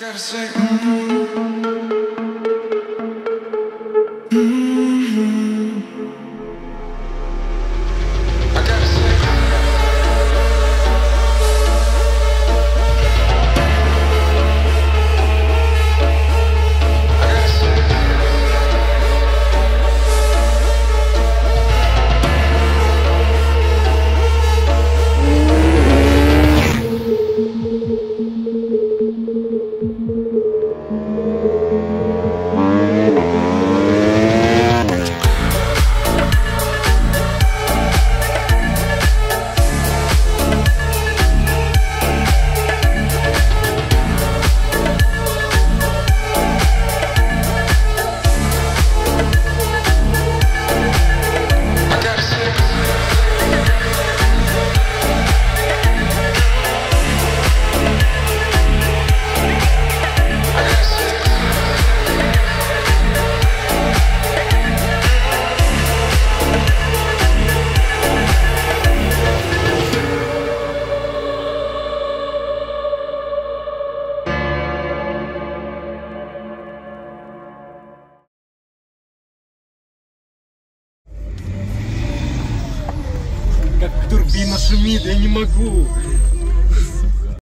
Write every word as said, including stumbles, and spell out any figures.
gotta say, mm-hmm. Mm-hmm. I gotta say, I gotta say, как турбина шумит, я не могу.